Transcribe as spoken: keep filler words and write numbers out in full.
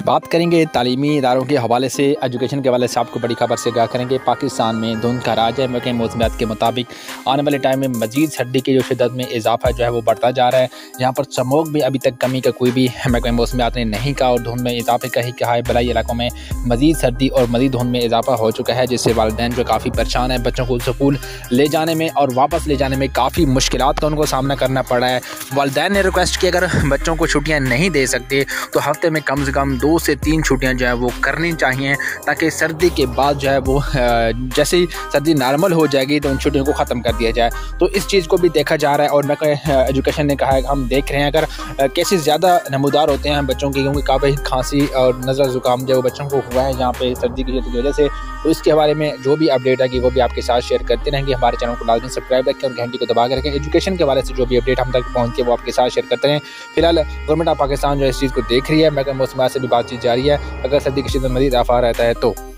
बात करेंगे तालीमी इदारों के हवाले से, एजुकेशन के हवाले से आपको बड़ी खबर से आगाह करेंगे। पाकिस्तान में धुंध का राज है। महकमे मौसमियात के मुताबिक आने वाले टाइम में मजीद सर्दी की जो शिद्दत में इजाफा जो है वो बढ़ता जा रहा है। यहाँ पर स्मोक भी अभी तक कमी का कोई भी महकमे मौसमियात ने नहीं कहा और धुंध में इजाफे का ही कहा है। बलाई इलाकों में मजीद सर्दी और मजीद धुंध में इजाफा हो चुका है, जिससे वालिदैन जो काफ़ी परेशान है। बच्चों को स्कूल ले जाने में और वापस ले जाने में काफ़ी मुश्किलात का उनको सामना करना पड़ा है। वालिदैन ने रिक्वेस्ट की अगर बच्चों को छुट्टियाँ नहीं दे सकते तो हफ्ते में कम से कम दो से तीन छुट्टियां जो है वो करनी चाहिए, ताकि सर्दी के बाद जो है वो जैसे ही सर्दी नॉर्मल हो जाएगी तो उन छुट्टियों को ख़त्म कर दिया जाए। तो इस चीज़ को भी देखा जा रहा है और महकमा एजुकेशन ने कहा है हम देख रहे हैं अगर केसेस ज़्यादा नमूदार होते हैं बच्चों की, क्योंकि काफ़ी खांसी और नज़ला ज़ुकाम जो बच्चों को हुआ है यहाँ पे सर्दी की वजह से, तो इसके बारे में जो भी अपडेट है वो भी आपके साथ शेयर करते रहेंगे। हमारे चैनल को लाजमी सब्सक्राइब रखें और घंटी को दबा के रखें। एजुकेशन के हवाले से जो भी अपडेट हम तक पहुँच के वो आपके साथ शेयर करते रहें। फिलहाल गवर्नमेंट ऑफ पाकिस्तान जो इस चीज़ को देख रही है, महकमा मौसमियात से भी बातचीत जारी है। अगर सर्दी की शिद्दत मज़ीद इजाफा रहता है तो